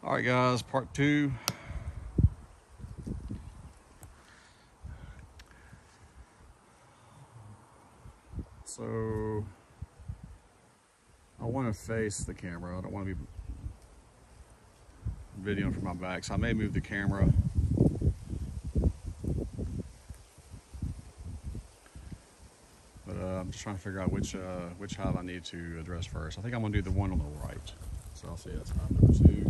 All right, guys, part two. So I want to face the camera. I don't want to be videoing from my back, so I may move the camera. But I'm just trying to figure out which hive I need to address first. I think I'm going to do the one on the right. So I'll see that's hive number 2.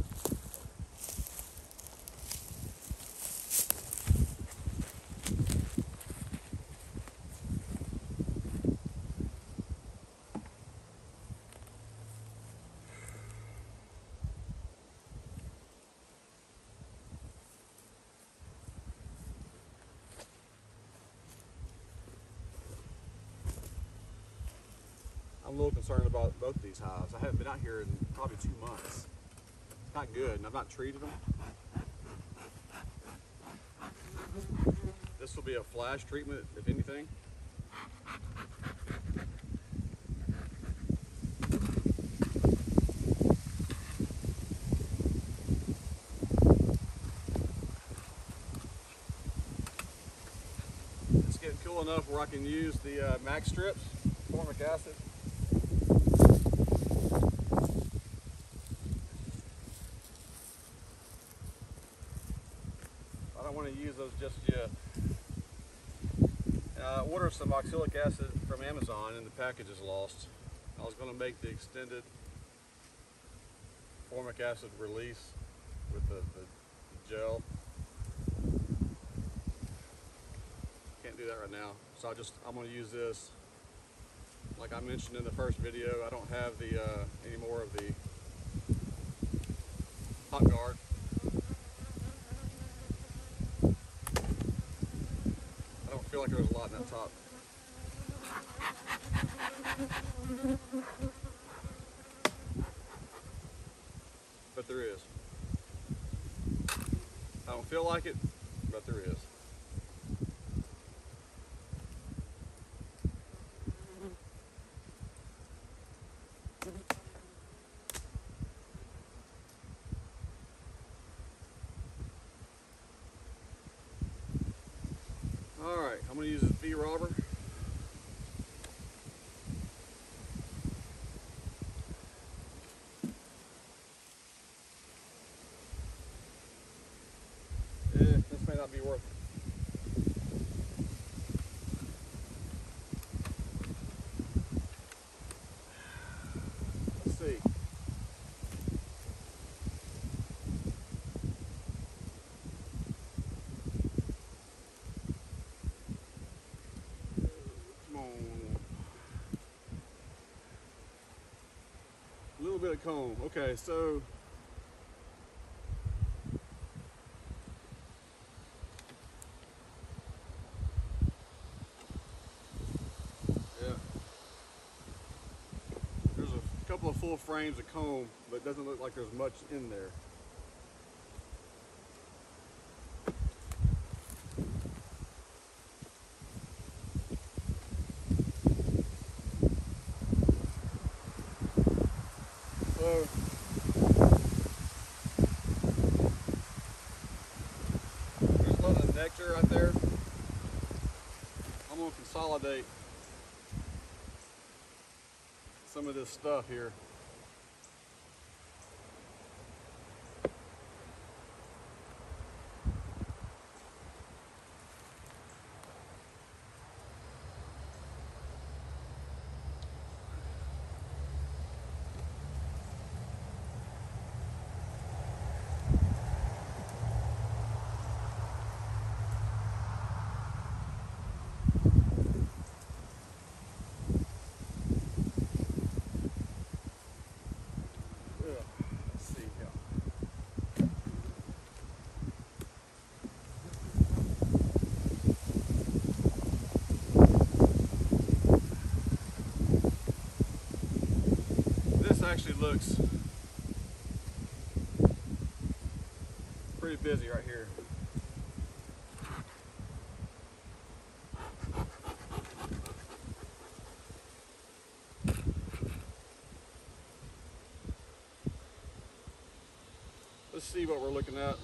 I'm a little concerned about both of these hives. I haven't been out here in probably 2 months. It's not good, and I've not treated them. This will be a flash treatment, if anything. It's getting cool enough where I can use the Max strips, formic acid. I don't want to use those just yet. I ordered some oxalic acid from Amazon and the package is lost. I was going to make the extended formic acid release with the gel. Can't do that right now, so I'm going to use this. Like I mentioned in the first video, I don't have the any more of the hot guard. I don't feel like there was a lot in that top. But there is. I don't feel like it, but there is. All right, I'm going to use this bee robber. This may not be worth it. Let's see. Come on. A little bit of comb. Okay, so there's a couple of full frames of comb, but it doesn't look like there's much in there. So there's a lot of nectar right there. I'm going to consolidate some of this stuff here. Let's see here. This actually looks pretty busy right here. Let's see what we're looking at.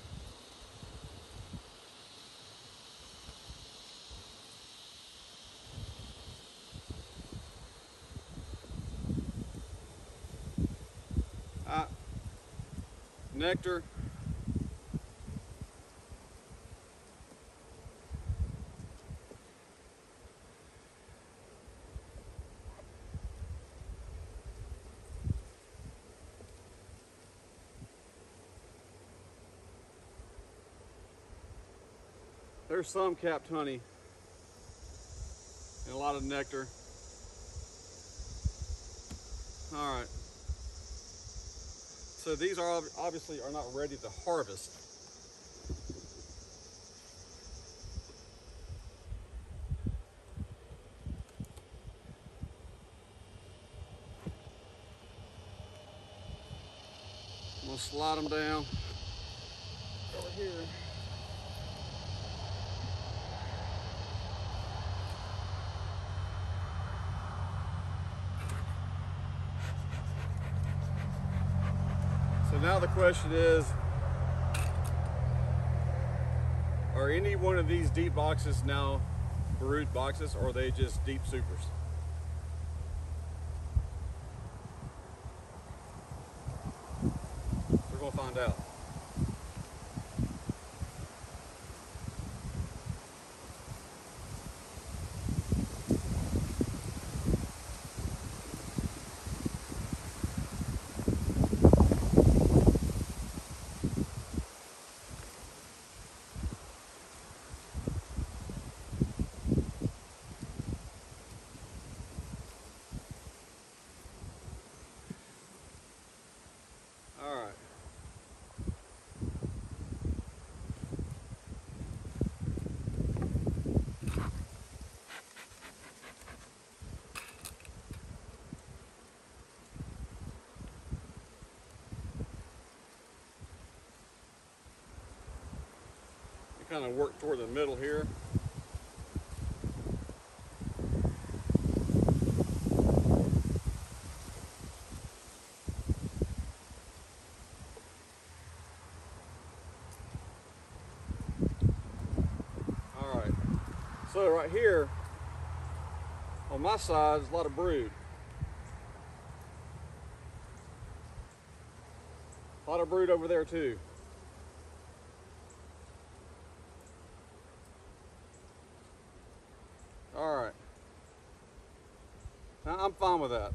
Nectar. There's some capped honey and a lot of nectar. All right. So these are obviously are not ready to harvest. I'm gonna slide them down over here. So now the question is, are any one of these deep boxes now brood boxes, or are they just deep supers? We're gonna find out. All right. We kind of work toward the middle here. So right here, on my side, there's a lot of brood. A lot of brood over there too. All right. Now I'm fine with that.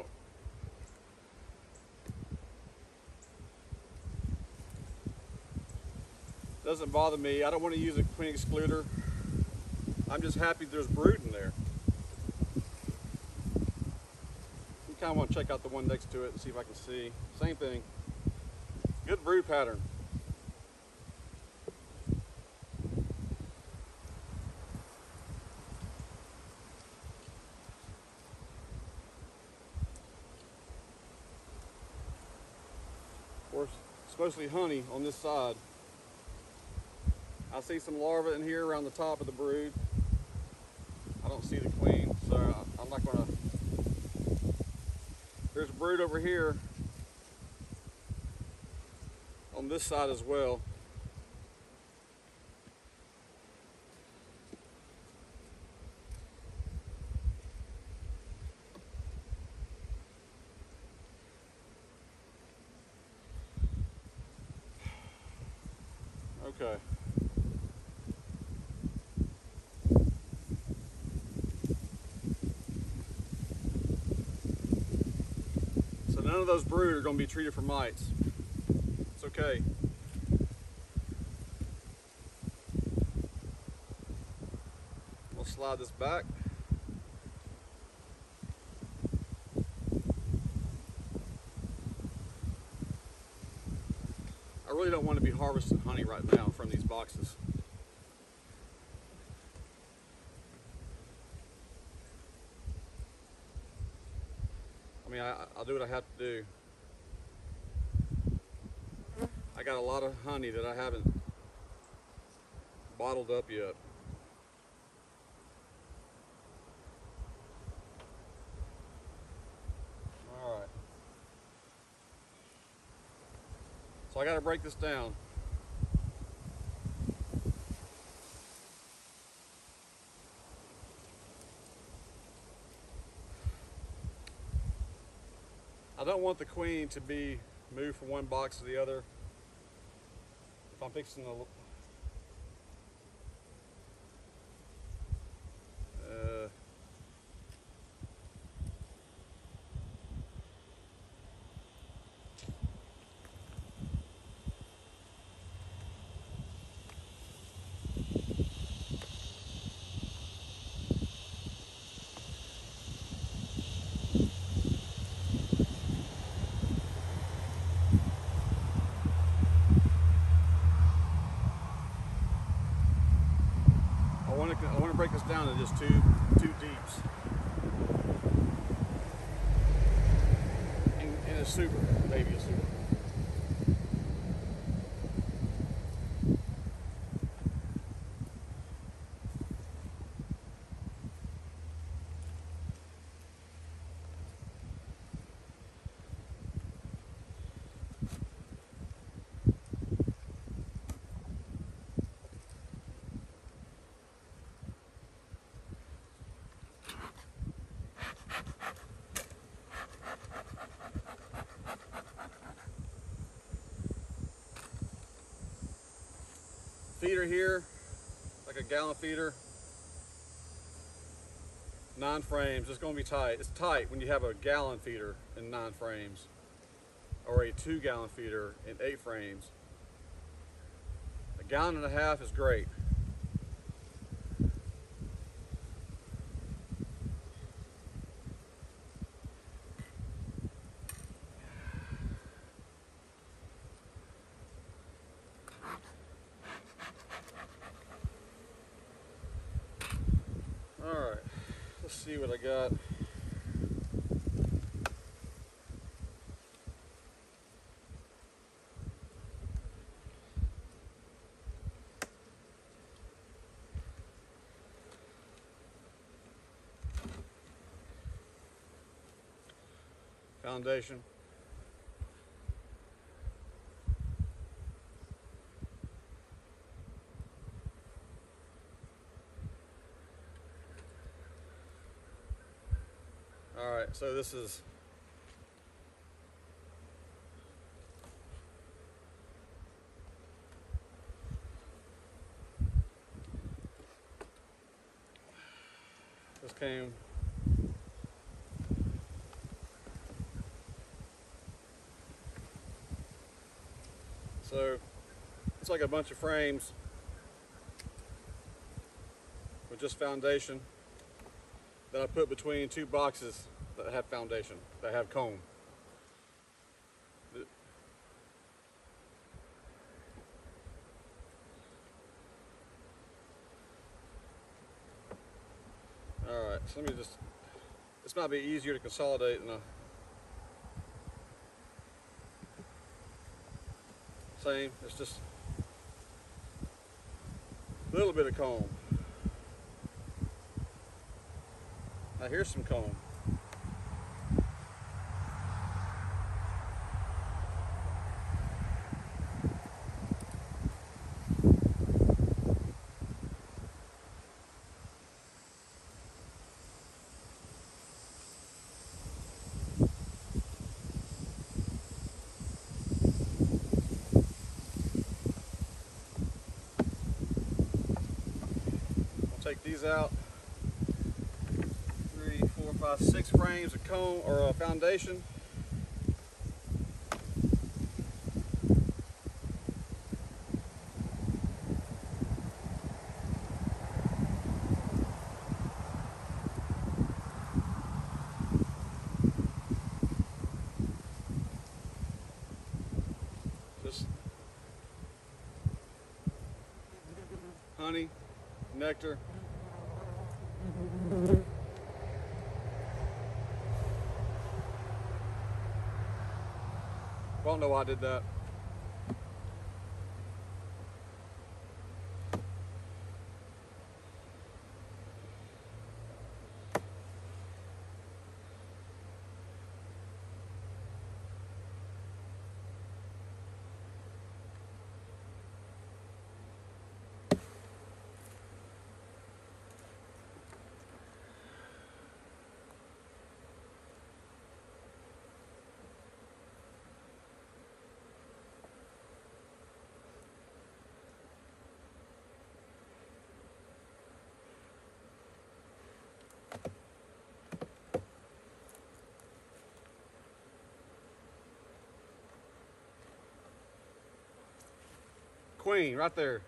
Doesn't bother me. I don't want to use a queen excluder. I'm just happy there's brood in there. You kind of want to check out the one next to it and see if I can see. Same thing. Good brood pattern. Of course, it's mostly honey on this side. I see some larvae in here around the top of the brood. I don't see the queen, so I'm not gonna. There's brood over here on this side as well. Okay. So none of those brood are going to be treated for mites. It's okay. We'll slide this back. I really don't want to be harvesting honey right now from these boxes. I mean, I'll do what I have to do. I got a lot of honey that I haven't bottled up yet. All right. So I got to break this down. I don't want the queen to be moved from one box to the other. If I'm fixing the I want to break this down to just two deeps in a super, maybe a super. Feeder here, like a gallon feeder, 9 frames. It's going to be tight. It's tight when you have a gallon feeder in 9 frames, or a 2-gallon feeder in 8 frames. A gallon and a half is great. Alright, let's see what I got. Foundation. Alright, so this came so it's like a bunch of frames with just foundation that I put between 2 boxes that have foundation, that have comb. Alright, so let me just, this might be easier to consolidate than same, it's just a little bit of comb. Now here's some comb. Take these out. 3, 4, 5, 6 frames of comb or a foundation. Just honey, nectar. I don't know why I did that. queen right there.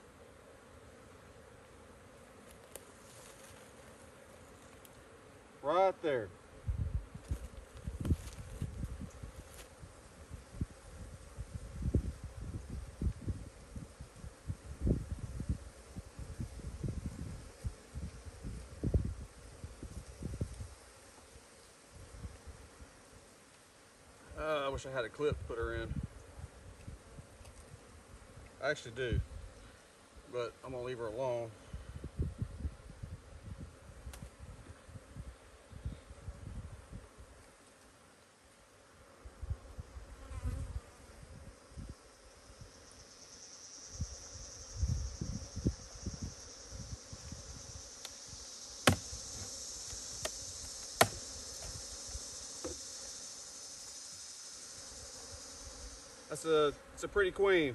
Right there. I wish I had a clip to put her in. I actually do, but I'm gonna leave her alone. It's a pretty queen.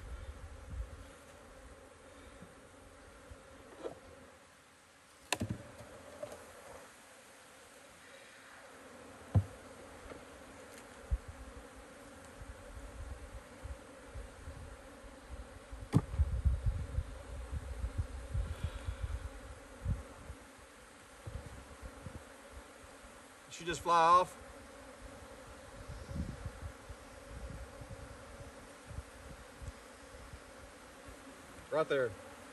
She just fly off. Right there.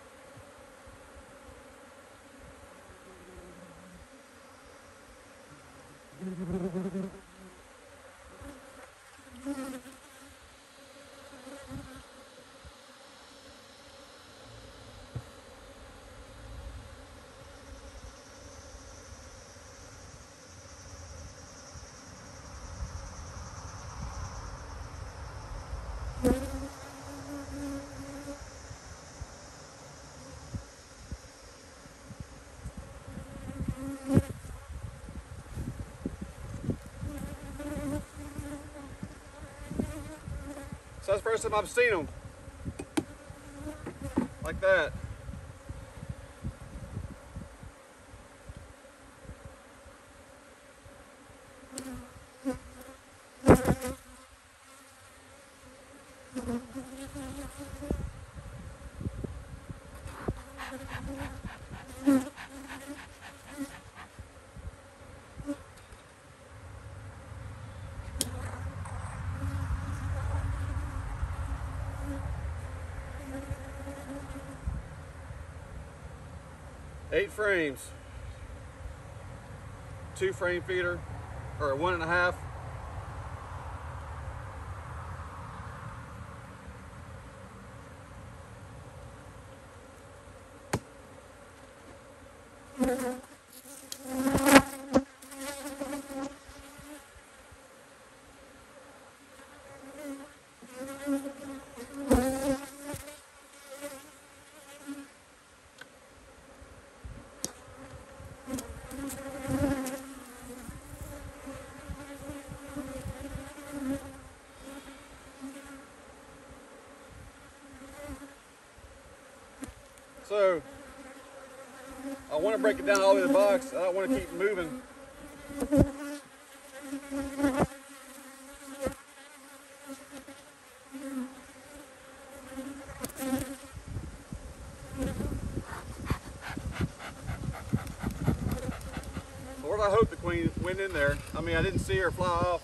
So that's the first time I've seen them like that. Eight frames, 2 frame feeder, or 1.5. So I want to break it down all the way to the box. I don't want to keep moving. Lord, I hope the queen went in there. I mean, I didn't see her fly off.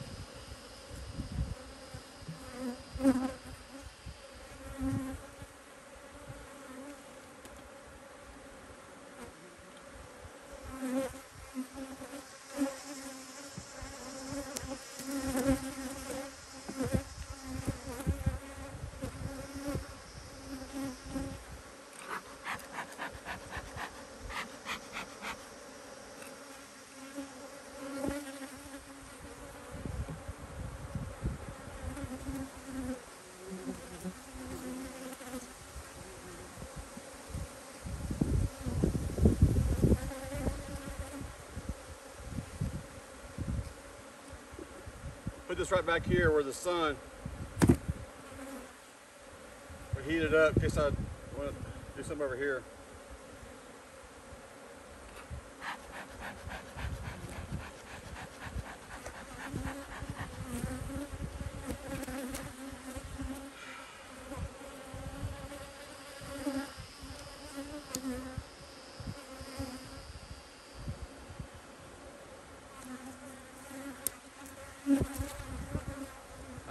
Put this right back here where the sun will heat it up in case I want to do something over here.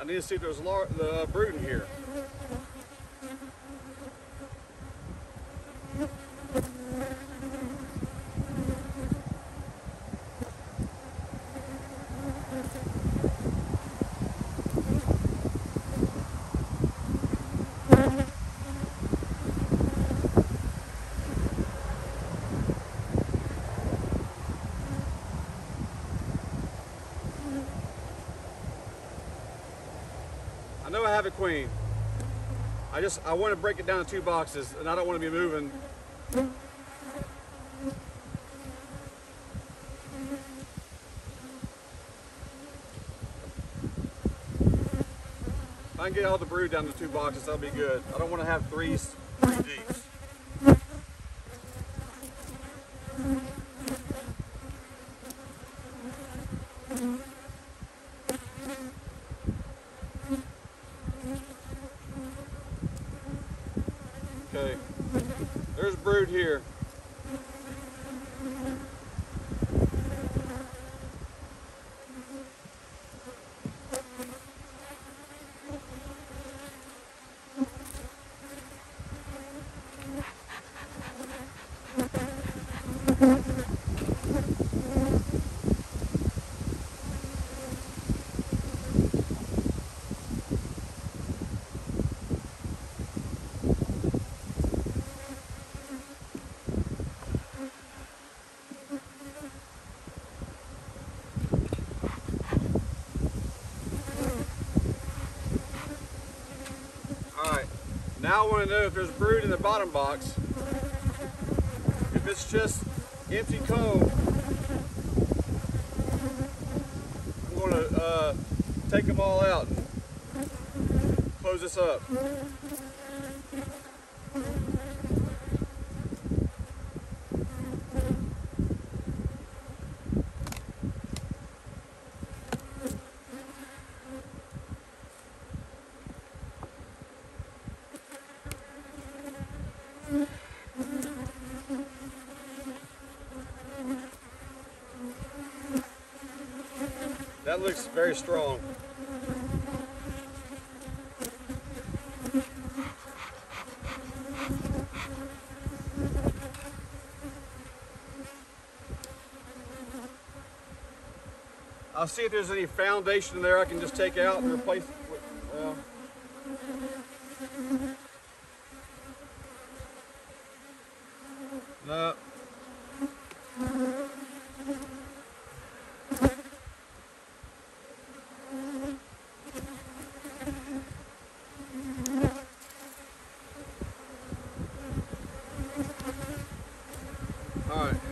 I need to see if there's the brood in here. I know I have a queen. I want to break it down to 2 boxes, and I don't want to be moving. If I can get all the brood down to 2 boxes, that'll be good. I don't want to have three deeps. Okay, there's brood here. Now I want to know if there's brood in the bottom box. If it's just empty comb, I'm going to take them all out and close this up. That looks very strong. I'll see if there's any foundation there I can just take out and replace it with, no. All right.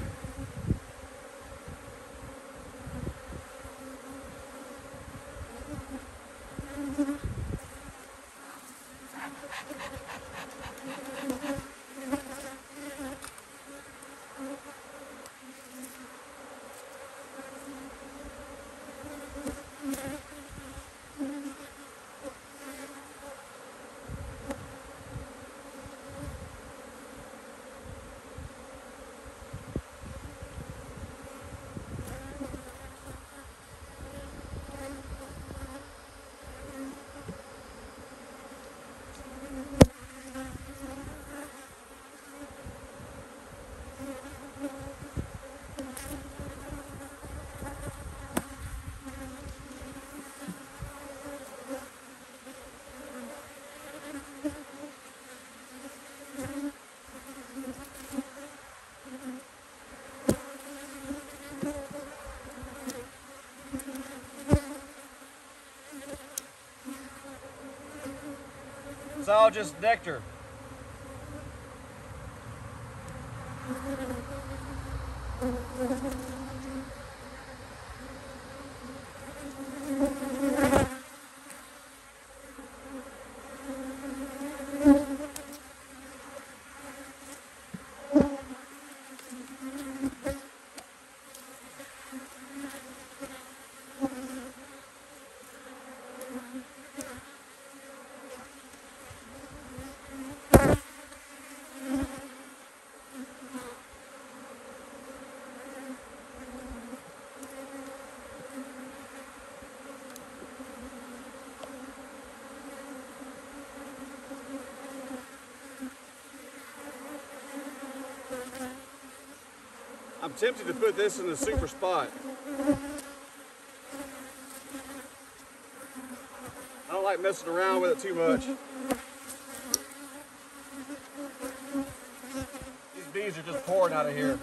It's all just nectar. I'm tempted to put this in the super spot. I don't like messing around with it too much. These bees are just pouring out of here.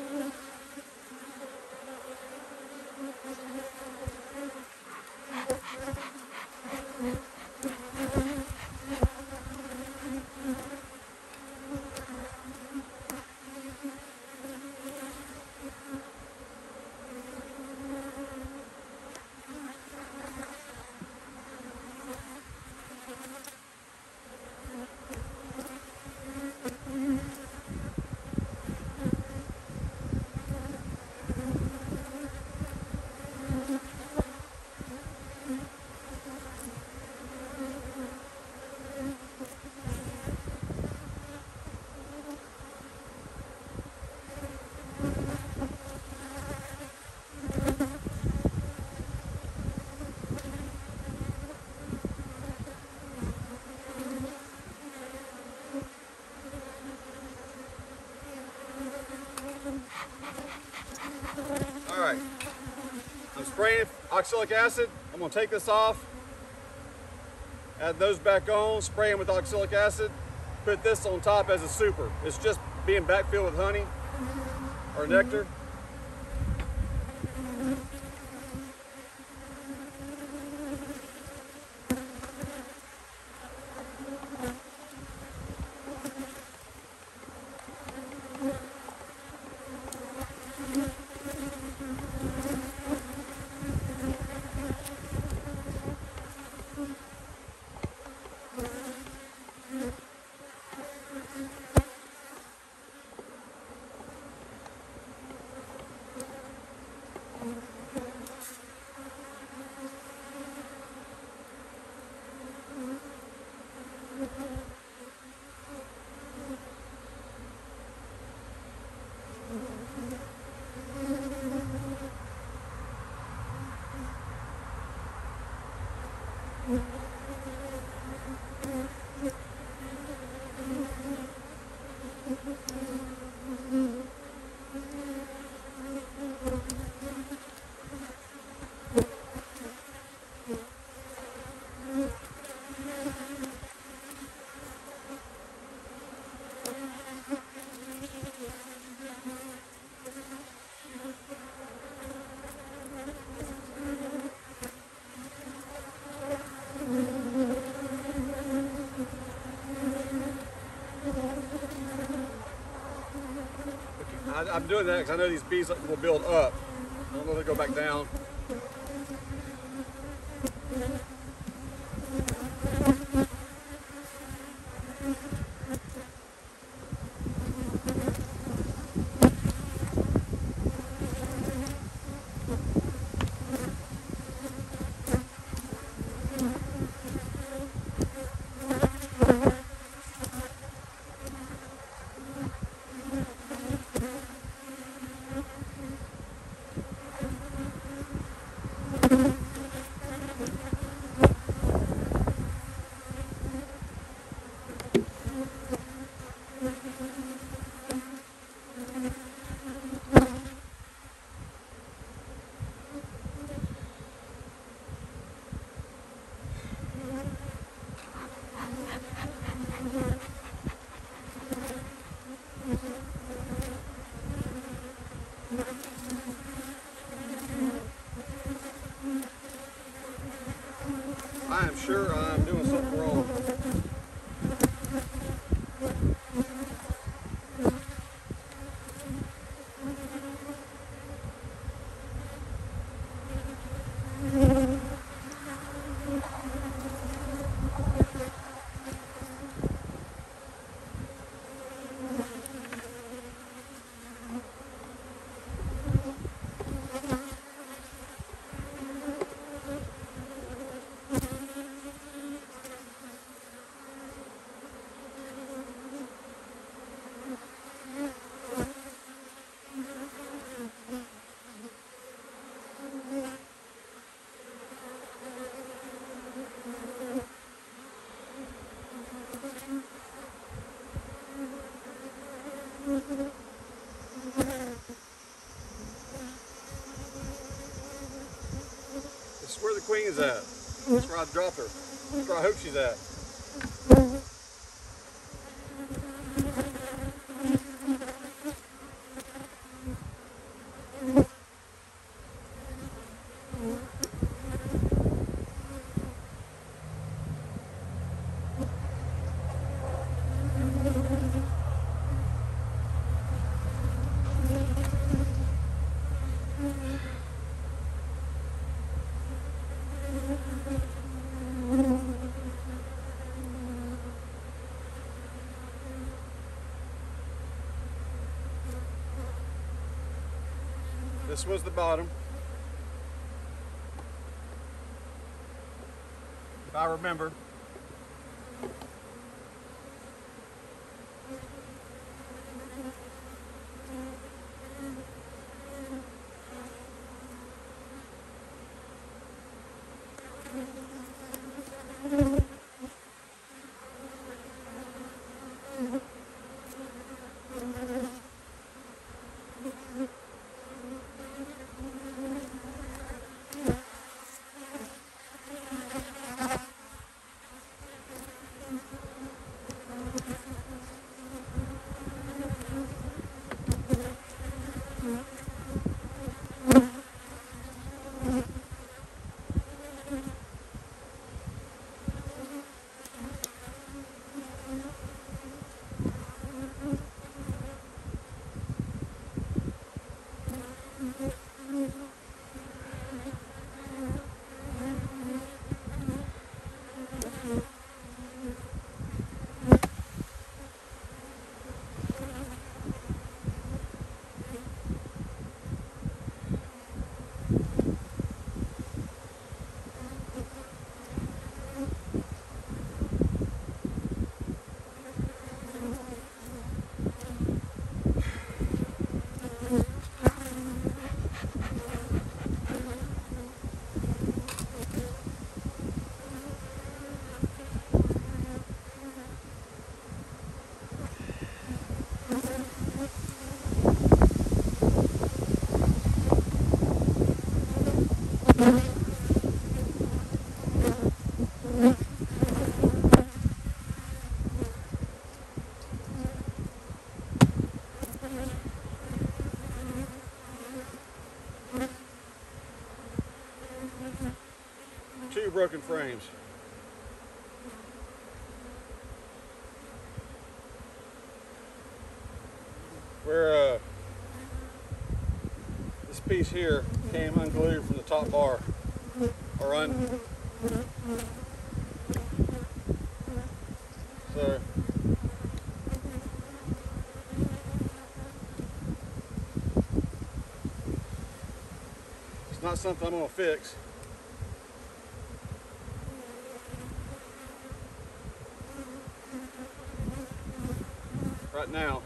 All right, I'm spraying oxalic acid. I'm gonna take this off, add those back on, spray them with oxalic acid, put this on top as a super. It's just being backfilled with honey or nectar. I'm doing that because I know these bees will build up. I don't know if they go back down. she's at. That's where I dropped her. That's where I hope she's at. This was the bottom. If I remember. Two broken frames. Where this piece here came unglued from the top bar, or so it's not something I'm gonna fix. Right now.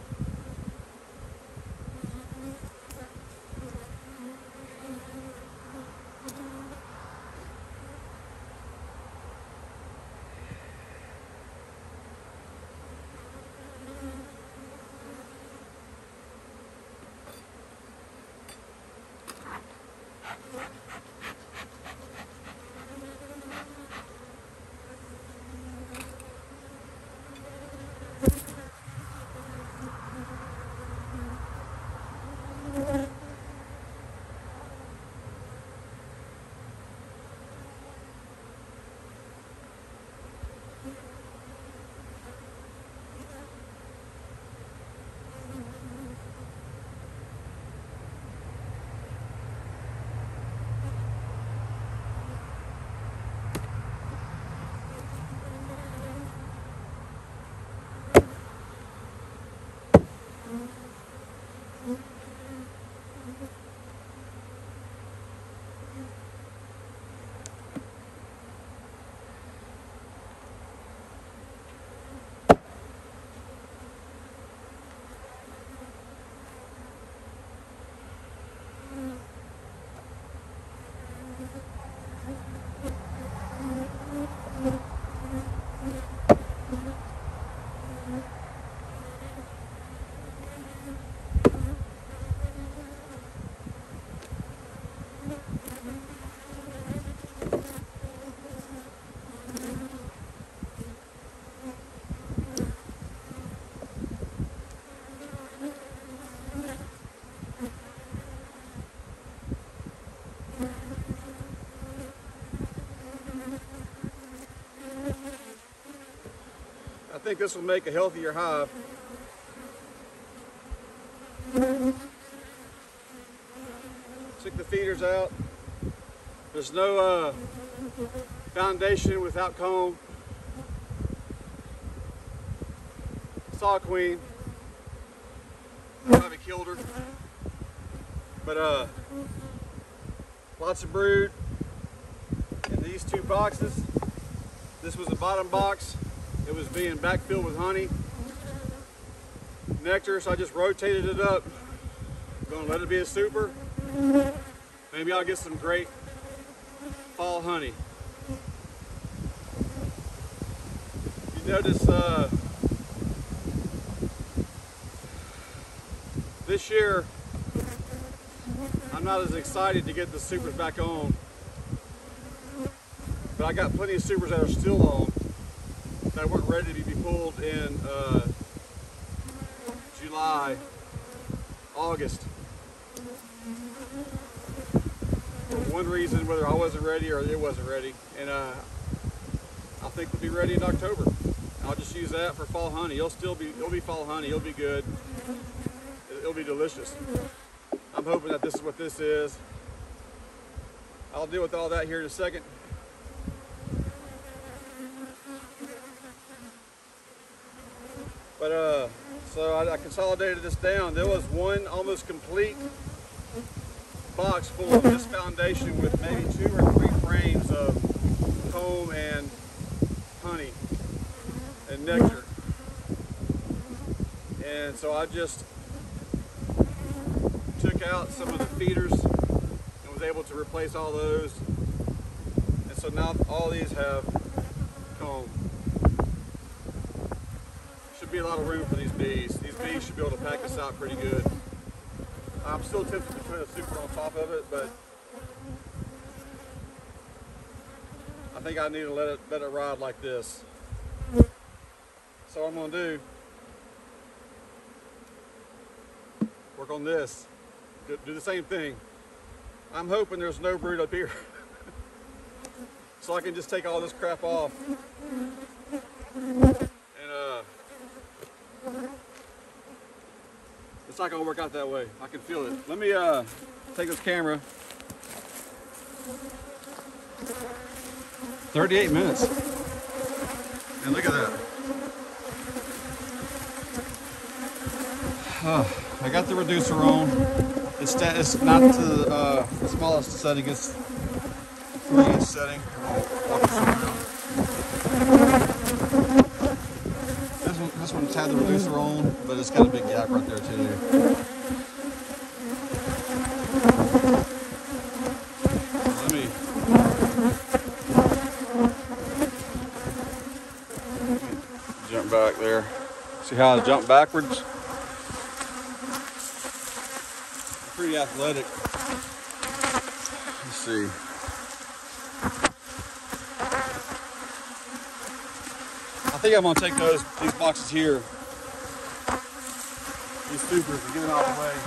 think this will make a healthier hive. Took the feeders out. There's no foundation without comb. Saw a queen. Probably killed her. But lots of brood in these two boxes. This was the bottom box. It was being backfilled with honey, nectar, so I just rotated it up. Gonna let it be a super. Maybe I'll get some great fall honey. You notice this year I'm not as excited to get the supers back on, but I got plenty of supers that are still on that weren't ready to be pulled in July, August. For one reason, whether I wasn't ready or it wasn't ready, and I think we'll be ready in October. I'll just use that for fall honey. It'll be fall honey. It'll be good. It'll be delicious. I'm hoping that this is what this is. I'll deal with all that here in a second. But so I consolidated this down. There was one almost complete box full of this foundation with maybe 2 or 3 frames of comb and honey and nectar. And so I just took out some of the feeders and was able to replace all those. And so now all these have comb. Should be a lot of room for these bees. These bees should be able to pack this out pretty good. I'm still tempted to put a super on top of it, but I think I need to let it ride like this. So what I'm gonna do, work on this, do the same thing. I'm hoping there's no brood up here. So I can just take all this crap off. And it's not gonna work out that way. I can feel it. Let me take this camera. 38 minutes. And look at that. I got the reducer on. It's not to the smallest setting. It's the 3-inch setting. This one's had the reducer on, but it's got a big gap right there too. Let me jump back there. See how I jump backwards? Pretty athletic. Let's see. I think I'm gonna take these boxes here, these supers, and get them out of the way.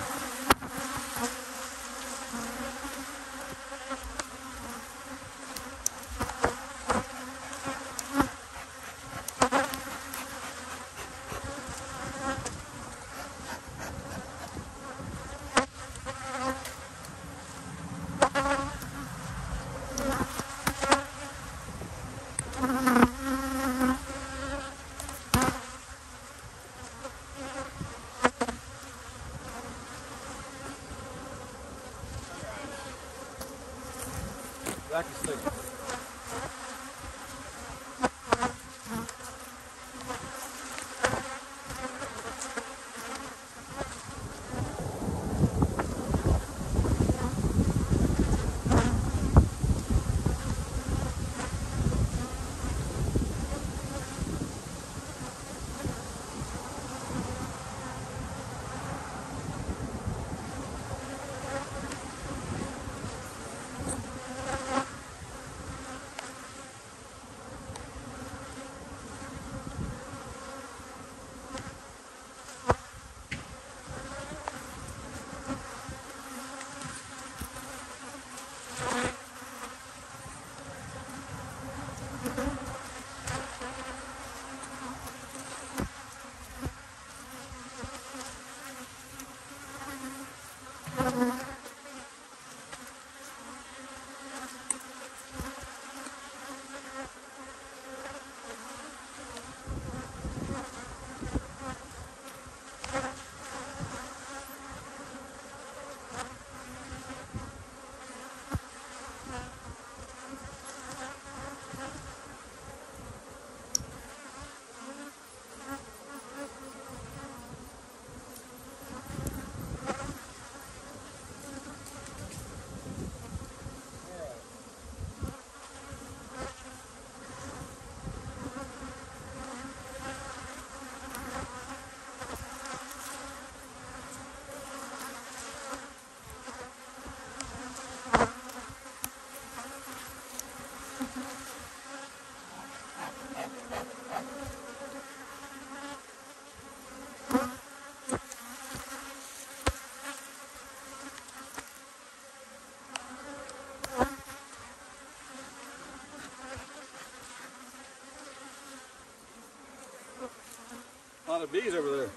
A lot of bees over there.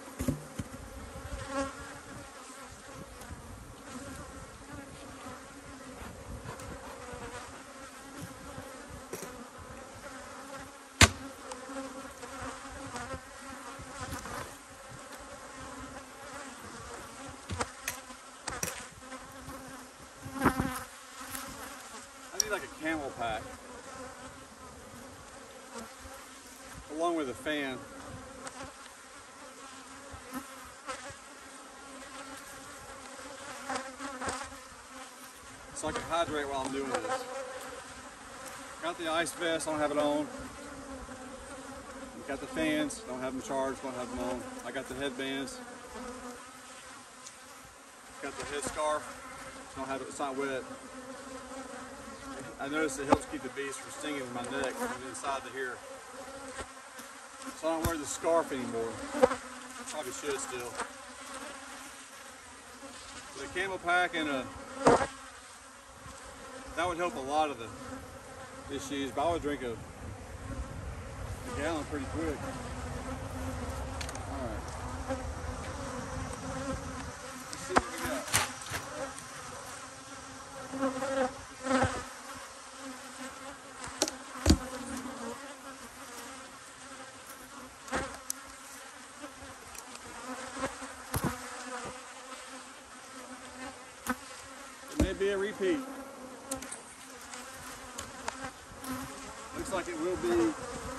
I need like a camel pack along with a fan. So I can hydrate while I'm doing this. Got the ice vest, I don't have it on. Got the fans, don't have them charged, don't have them on. I got the headbands. Got the headscarf, don't have it, it's not wet. I noticed it helps keep the bees from stinging in my neck from inside to here. So I don't wear the scarf anymore. Probably should still. With a camel pack and that would help a lot of the issues, but I would drink a gallon pretty quick. Alright. Let's see what we got. It may be a repeat. Looks like it will be.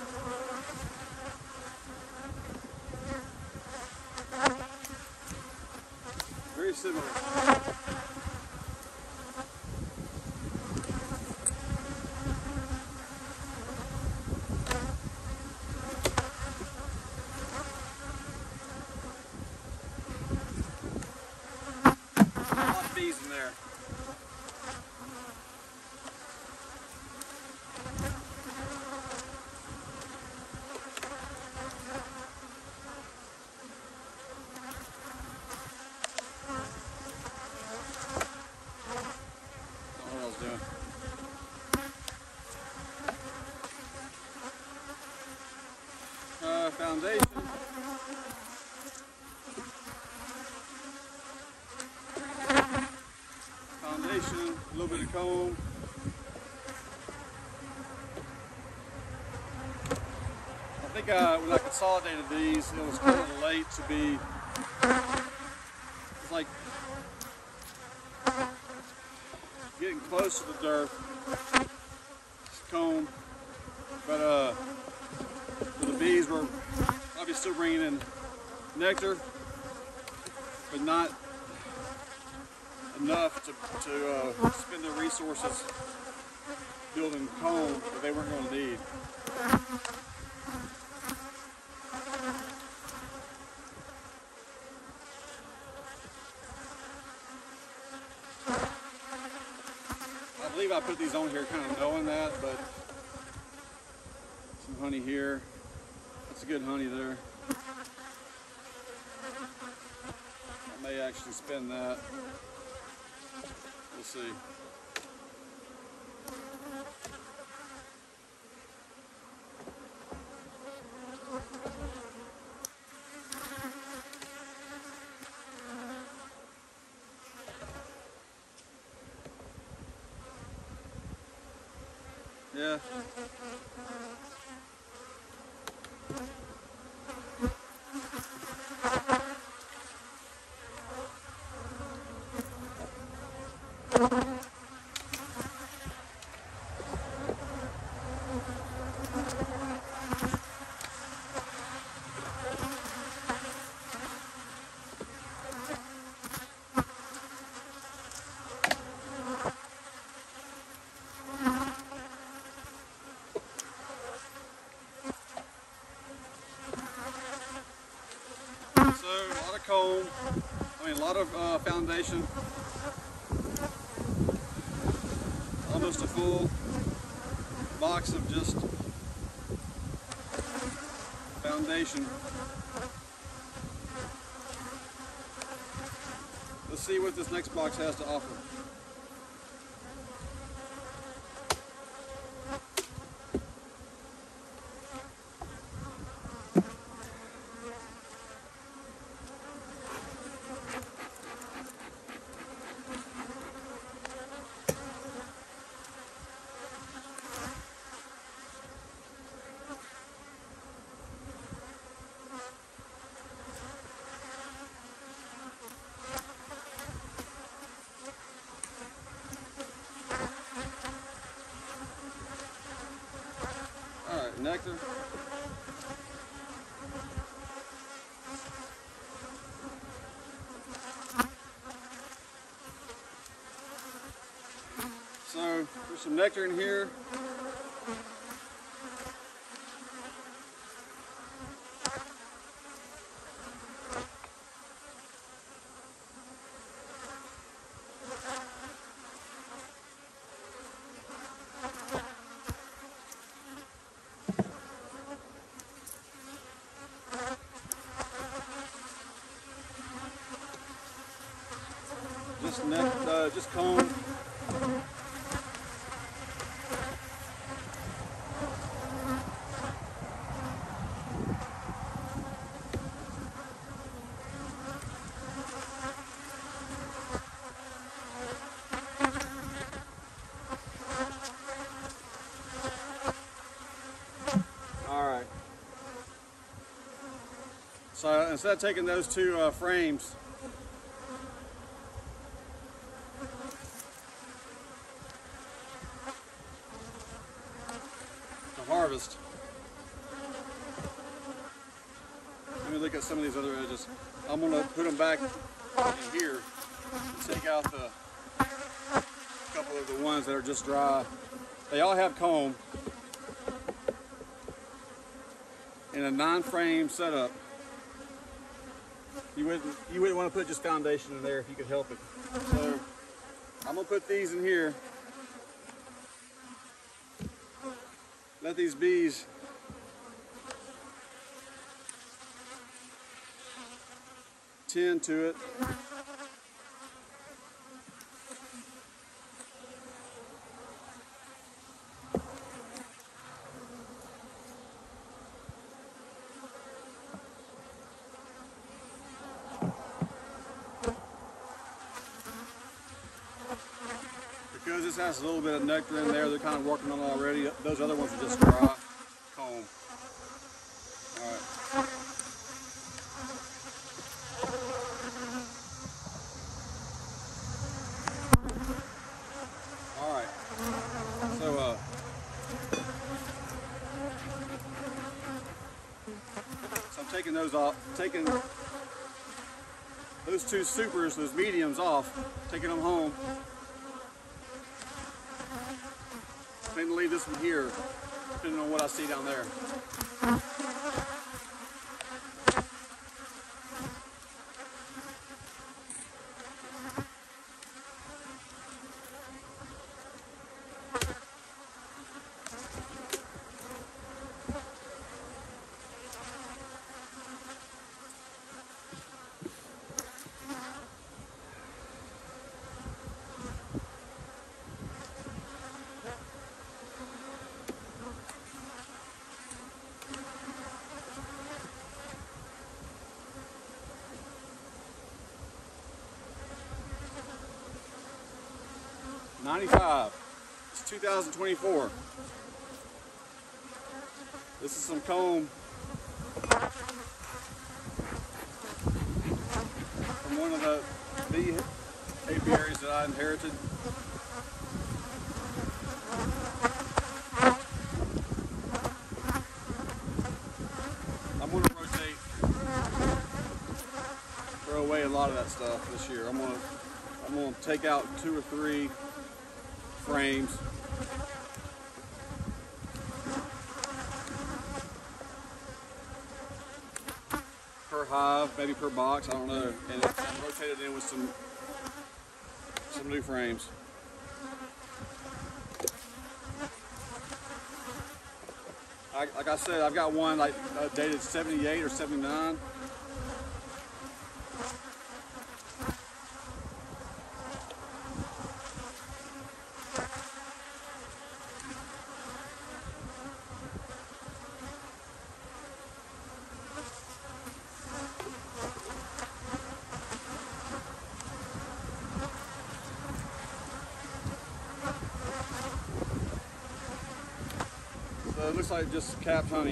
Very similar. A lot of bees in there. Foundation. Foundation, a little bit of comb. I think when I consolidated these, it was kind of late to be, it's like getting close to the dirt. Just comb. But the bees were probably still bringing in nectar, but not enough to spend their resources building comb that they weren't going to need. I believe I put these on here kind of knowing that, but some honey here. That's good honey there. I may actually spend that. We'll see. Yeah. Comb, a lot of foundation, almost a full box of just foundation. Let's see what this next box has to offer. Alright, nectar. So there's some nectar in here. Just comb. Alright. So instead of taking those two frames, harvest. Let me look at some of these other edges. I'm going to put them back in here and take out the couple of the ones that are just dry. They all have comb. In a 9-frame setup, you wouldn't want to put just foundation in there if you could help it. So I'm going to put these in here. Let these bees tend to it. Because this has a little bit of nectar in there, they're kind of working on it already. Those other ones are just dry comb. Alright. Alright. So I'm taking those off, taking those two supers, those mediums off, taking them home. I'm going to leave this one here, depending on what I see down there. $95. It's 2024. This is some comb from one of the bee apiaries that I inherited. I'm going to rotate, throw away a lot of that stuff this year. I'm going to take out 2 or 3 frames. Per hive, maybe per box, I don't know. And rotate it in with some new frames. like I said, I've got one like dated 78 or 79. So it looks like just capped honey.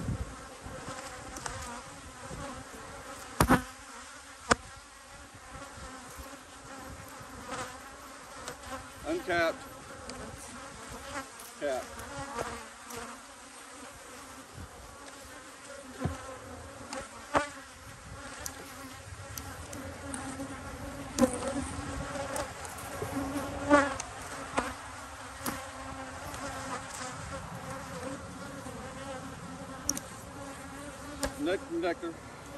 Uncapped, capped. Nectar.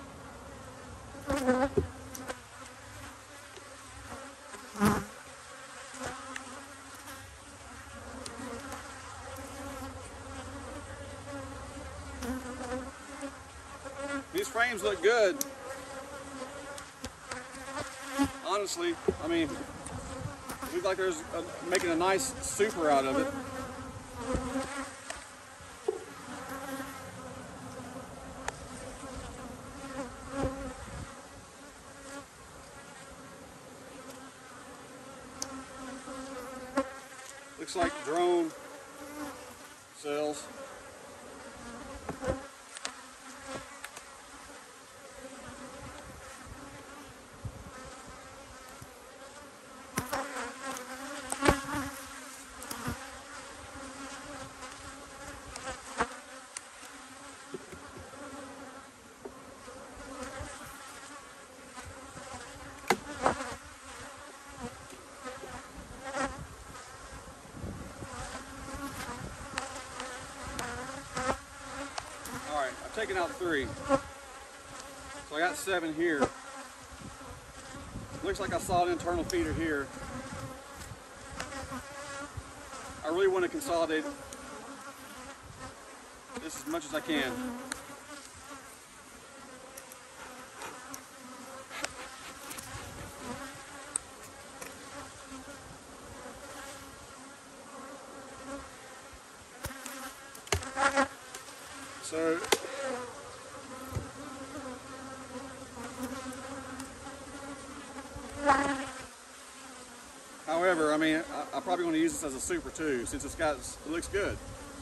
These frames look good. Honestly, I mean, looks like there's making a nice super out of it. Looks like drone cells. I've taken out 3. So I got 7 here. Looks like I saw an internal feeder here. I really want to consolidate this as much as I can. So however, I mean, I probably want to use this as a super too, since it looks good.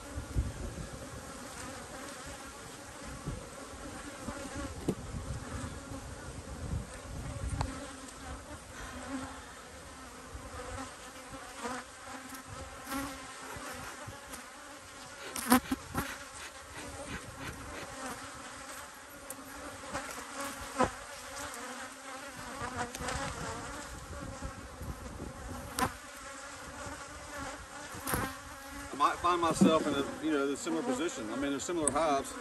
Might find myself in a similar position. I mean, there's similar hives.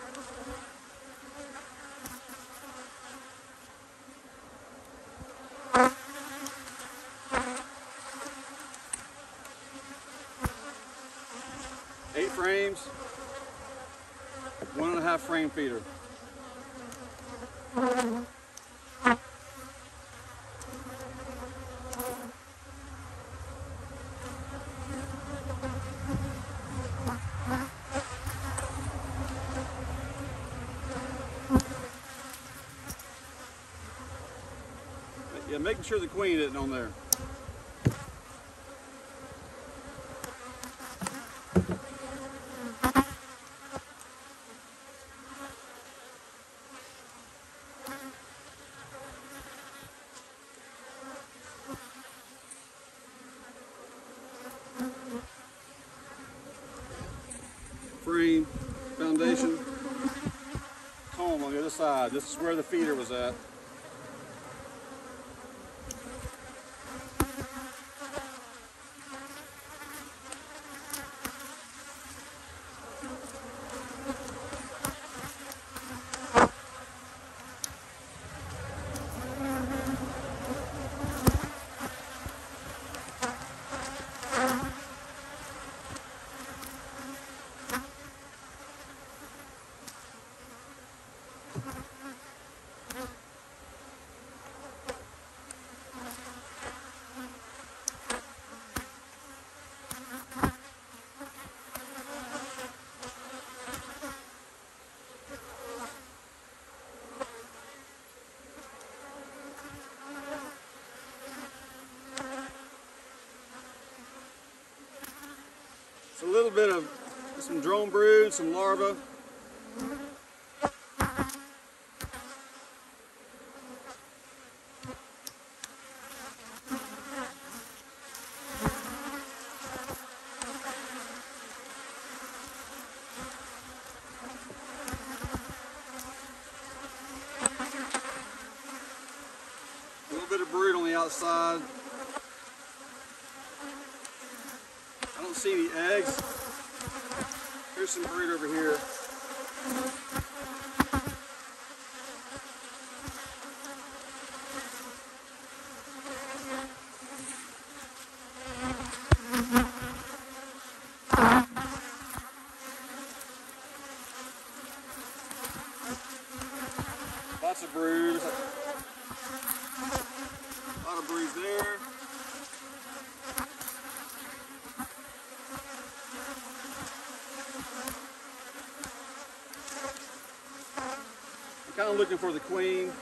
Eight frames, 1.5 frame feeder. Yeah, making sure the queen isn't on there. Frame, foundation, comb on the other side. This is where the feeder was at. It's a little bit of some drone brood, some larvae. A little bit of brood on the outside. I don't see any eggs. Here's some brood over here. Lots of brood. A lot of brood there. I'm kind of looking for the queen.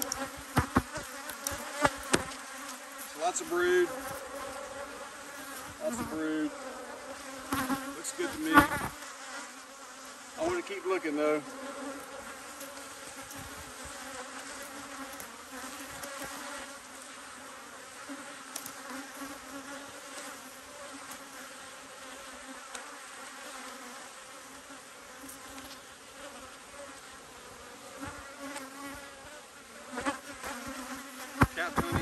So lots of brood. Lots of brood. Looks good to me. I want to keep looking though. Cap honey.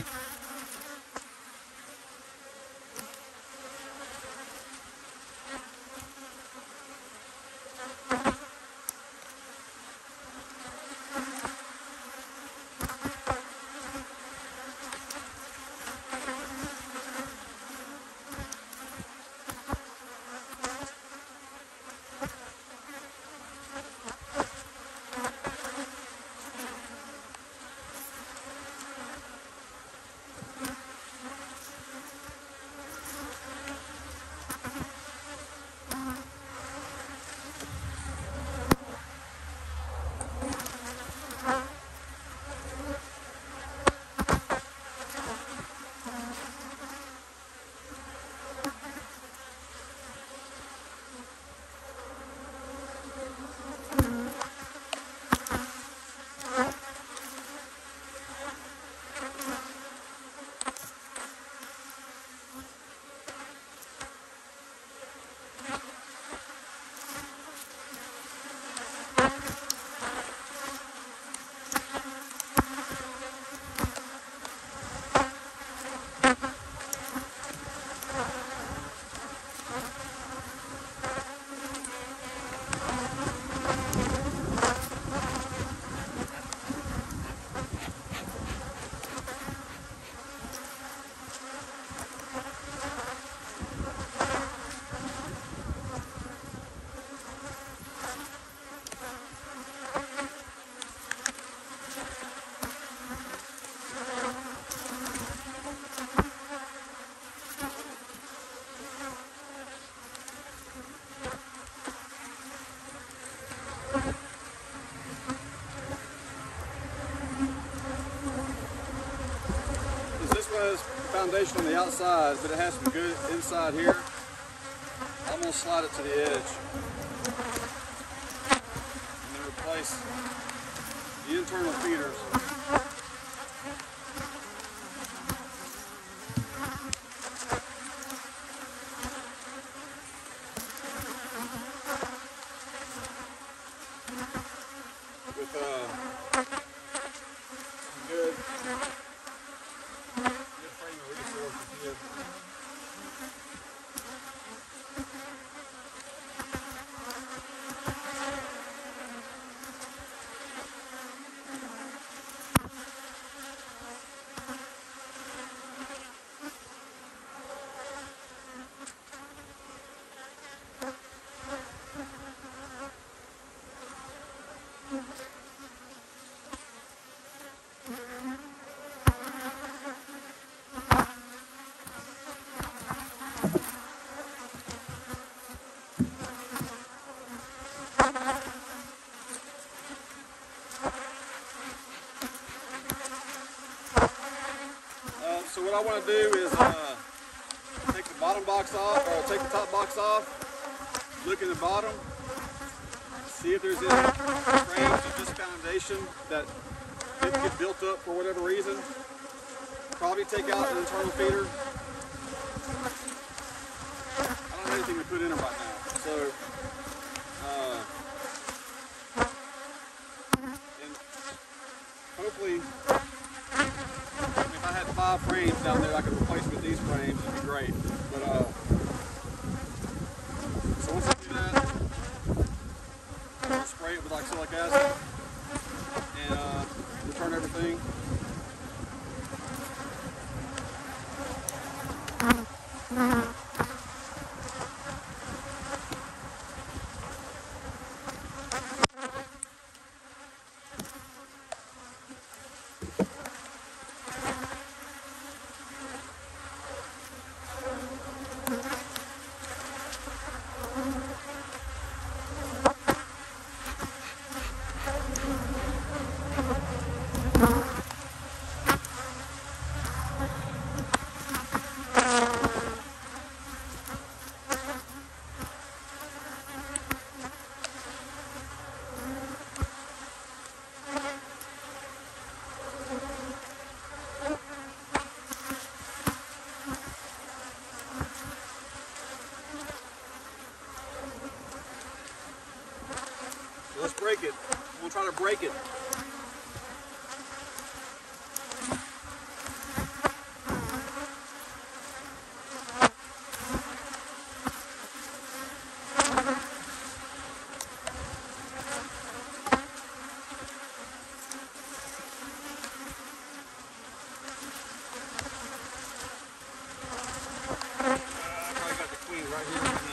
Foundation on the outside, but it has some good inside here. I'm going to slide it to the edge and then replace the internal feeders. With good frame of resources here. So what I want to do is take the bottom box off, or take the top box off, look in the bottom, see if there's any frames of this foundation that didn't get built up for whatever reason. Probably take out an internal feeder. I don't have anything to put in them right now. So, and hopefully, if I had 5 frames down there I could replace with these frames, it'd be great. But, so once I do that, I'll spray it with oxalic acid and return everything. Let's break it. We'll try to break it. I probably got the queen right here in my hand.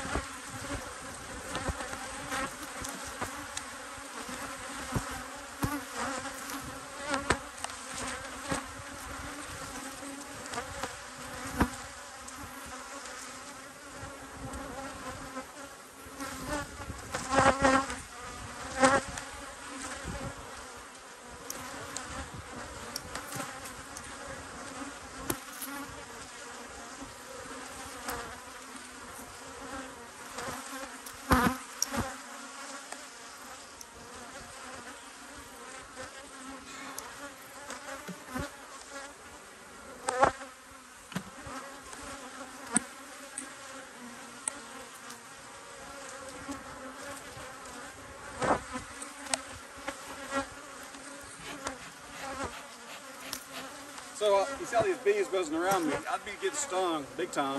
So you see all these bees buzzing around me. I'd be getting stung big time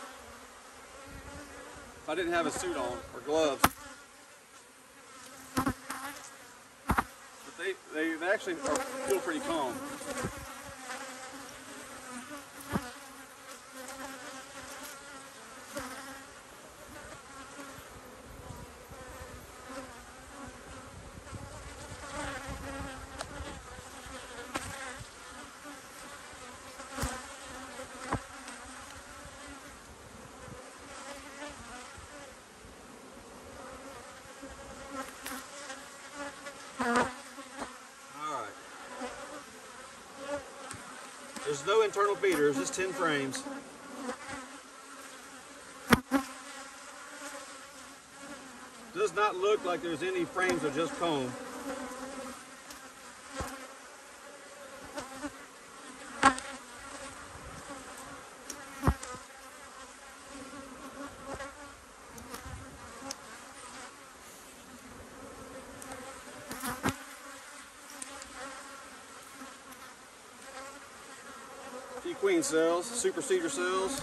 if I didn't have a suit on or gloves. But they actually feel pretty calm. There's no internal feeders, just 10 frames. Does not look like there's any frames of just comb. Queen cells, super cedar cells.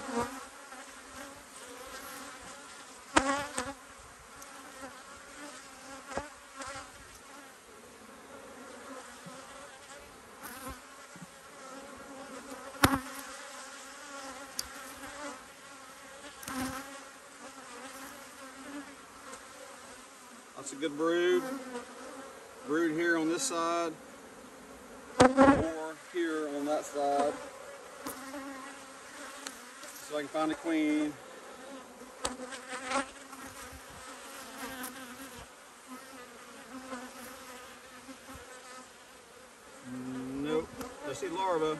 That's a good brood. Brood here on this side, more here on that side. So I can find a queen. Nope. I see larvae.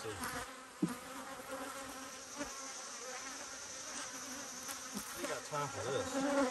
acid. You got time for this.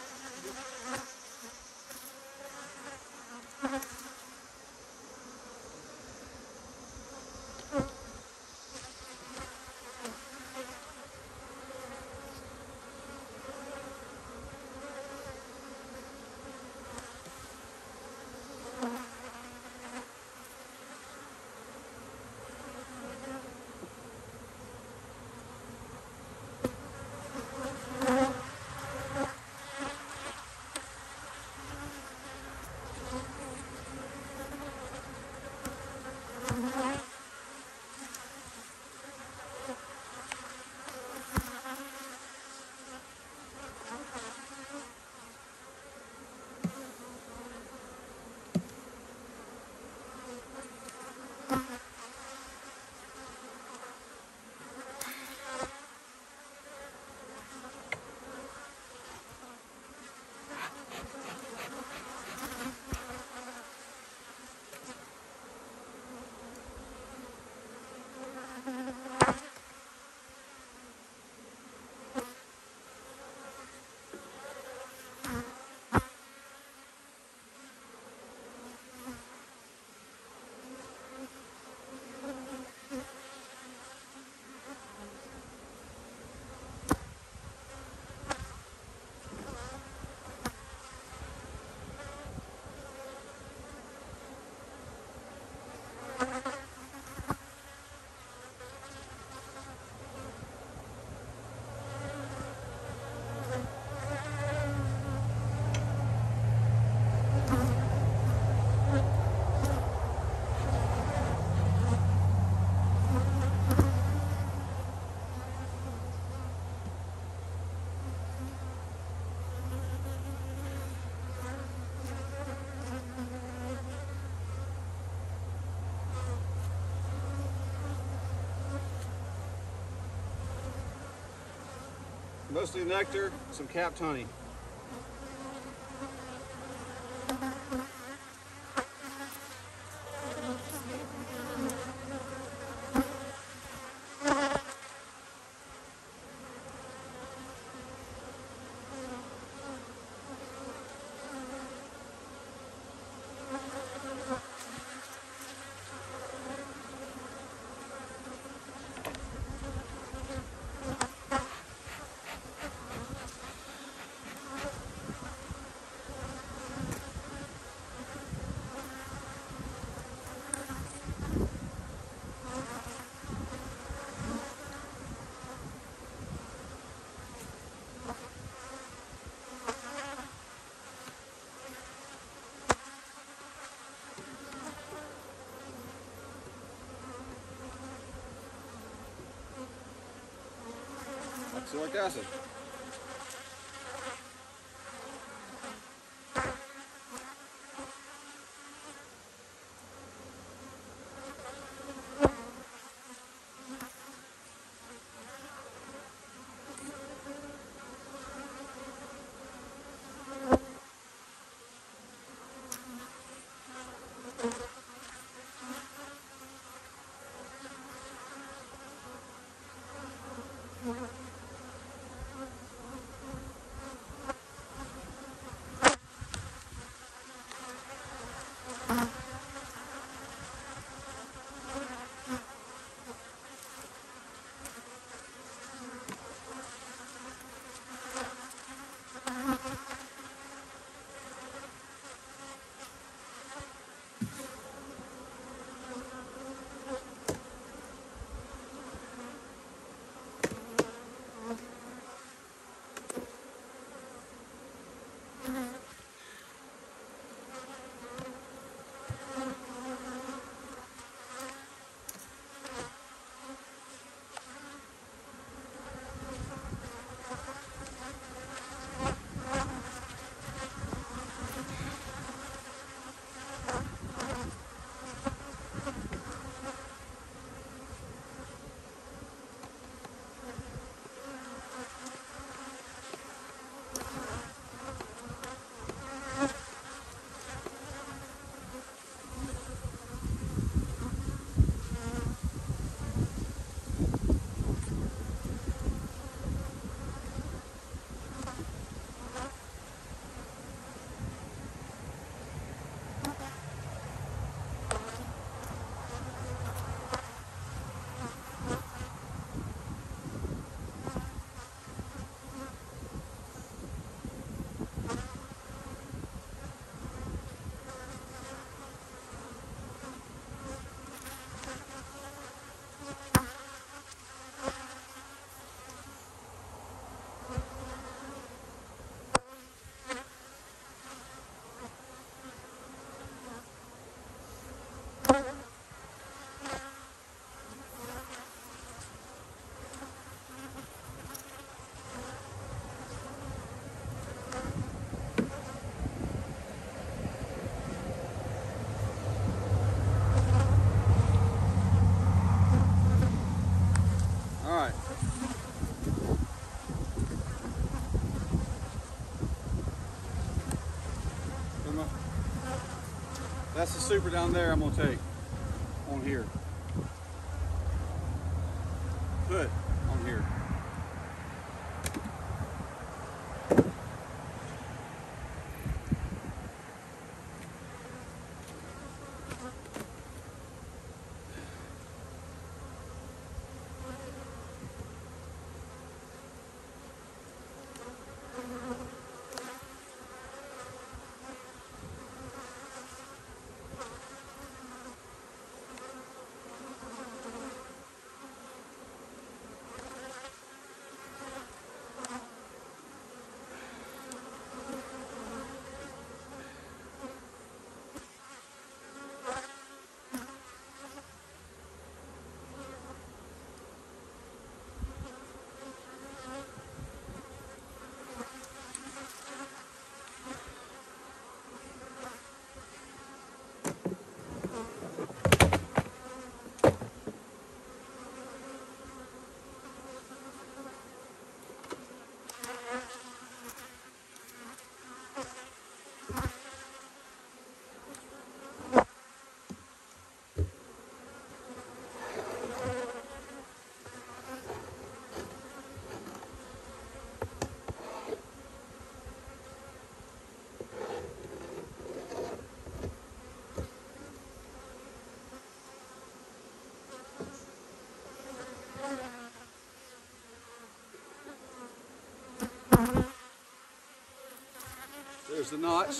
Mostly nectar, some capped honey. Oxalic acid. That's the super down there I'm gonna take on here. Put on here. There's the notch.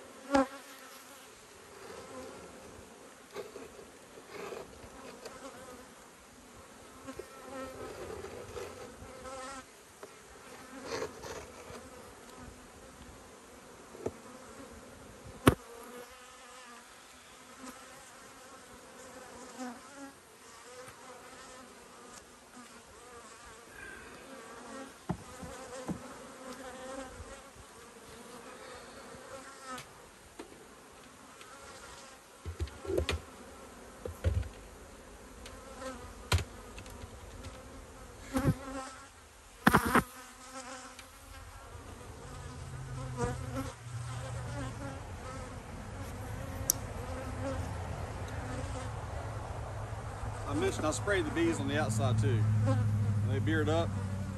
I mentioned I sprayed the bees on the outside too. And they beard up.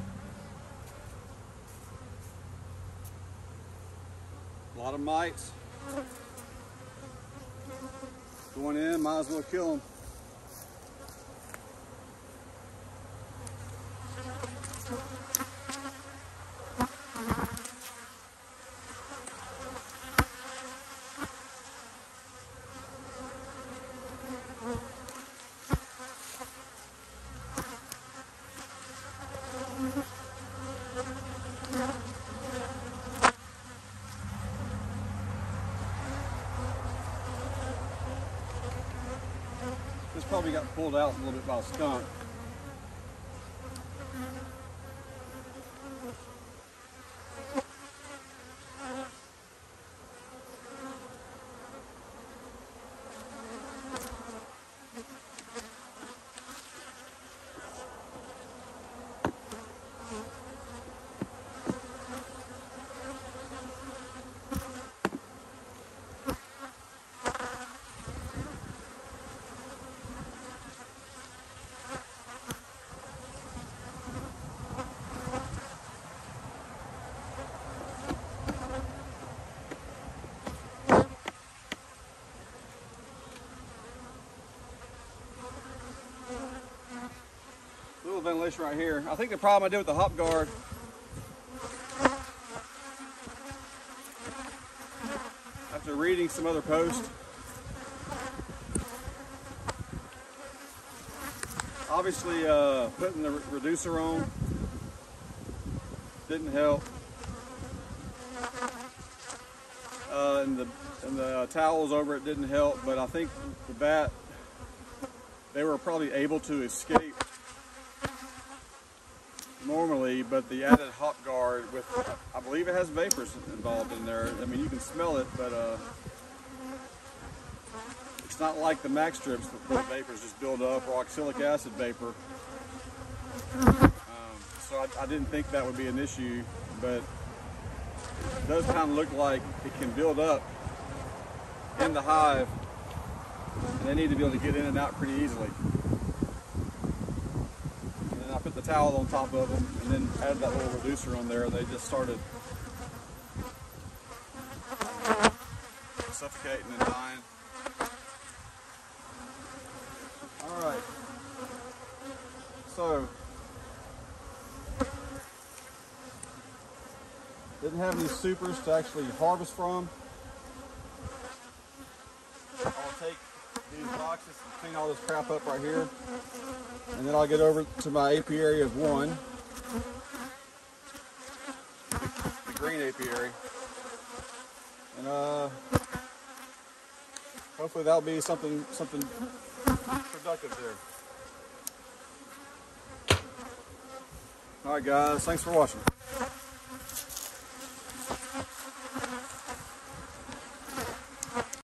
A lot of mites. Going in, might as well kill them. This probably got pulled out a little bit by a skunk. Ventilation right here. I think the problem I did with the hop guard, after reading some other posts, obviously putting the reducer on didn't help, and the towels over it didn't help, but I think the bat, they were probably able to escape normally, but the added hop guard with, I believe it has vapors involved in there. I mean, you can smell it, but it's not like the max strips where the vapors just build up, or oxalic acid vapor. So I didn't think that would be an issue, but it does kind of look like it can build up in the hive and they need to be able to get in and out pretty easily. And then I put the towel on top of them and then added that little reducer on there, and they just started suffocating and dying. Alright, so didn't have any supers to actually harvest from. I'll take these boxes and clean all this crap up right here, and then I'll get over to my apiary of one, the green apiary, and hopefully that'll be something productive there. All right, guys, thanks for watching.